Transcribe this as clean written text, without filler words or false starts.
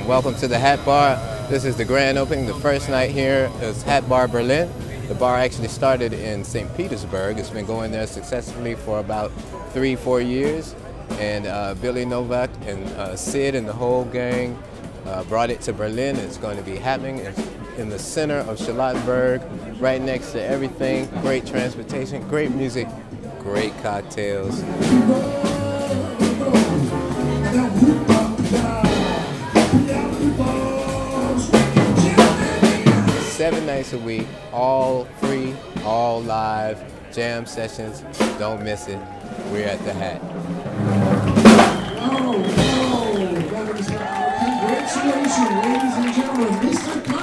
Welcome to the Hat Bar. This is the grand opening. The first night here is Hat Bar Berlin. The bar actually started in St. Petersburg. It's been going there successfully for about 3-4 years. And Billy Novak and Sid and the whole gang brought it to Berlin. It's going to be happening in the center of Charlottenburg, right next to everything. Great transportation, great music, great cocktails. 7 nights a week, all free, all live, jam sessions. Don't miss it. We're at the Hat. Congratulations, ladies and gentlemen, Mr.